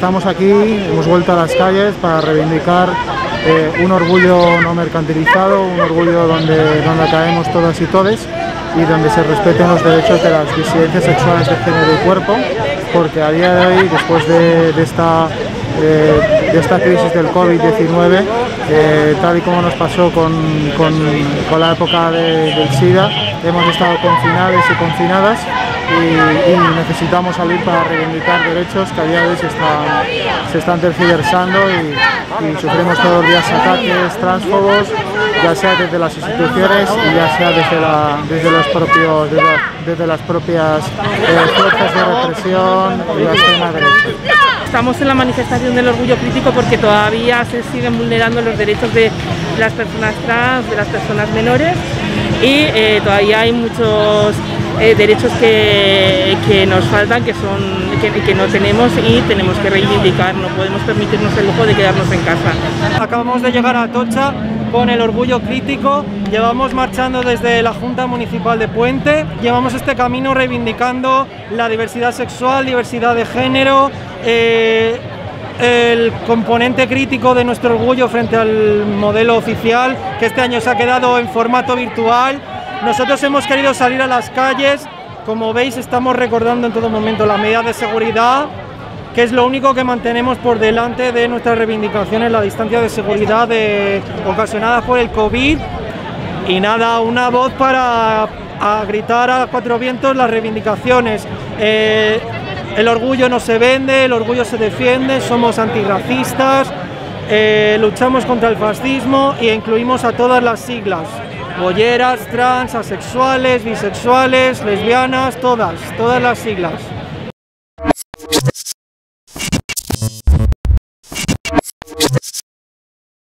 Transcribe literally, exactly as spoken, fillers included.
estamos aquí, hemos vuelto a las calles para reivindicar eh, un orgullo no mercantilizado, un orgullo donde, donde caemos todas y todes y donde se respeten los derechos de las disidencias sexuales de género y cuerpo, porque a día de hoy, después de, de, esta, eh, de esta crisis del COVID diecinueve, eh, tal y como nos pasó con, con, con la época de, del SIDA, hemos estado confinados y confinadas y, y necesitamos salir para reivindicar derechos que a día de hoy se están, se están tergiversando y, y sufrimos todos los días ataques transfobos, ya sea desde las instituciones y ya sea desde, la, desde, los propios, desde, la, desde las propias eh, fuerzas de represión y la extrema derecha. Estamos en la manifestación del orgullo crítico porque todavía se siguen vulnerando los derechos de las personas trans, de las personas menores y eh, todavía hay muchos eh, derechos que, que nos faltan, que, son, que, que no tenemos y tenemos que reivindicar, no podemos permitirnos el lujo de quedarnos en casa. Acabamos de llegar a Atocha con el orgullo crítico, llevamos marchando desde la Junta Municipal de Puente, llevamos este camino reivindicando la diversidad sexual, diversidad de género, eh, el componente crítico de nuestro orgullo frente al modelo oficial, que este año se ha quedado en formato virtual. Nosotros hemos querido salir a las calles, como veis estamos recordando en todo momento las medidas de seguridad, que es lo único que mantenemos por delante de nuestras reivindicaciones, la distancia de seguridad de, ocasionadas por el COVID. Y nada, una voz para a gritar a cuatro vientos las reivindicaciones. Eh, el orgullo no se vende, el orgullo se defiende, somos antirracistas, eh, luchamos contra el fascismo e incluimos a todas las siglas, bolleras, trans, asexuales, bisexuales, lesbianas, todas, todas las siglas.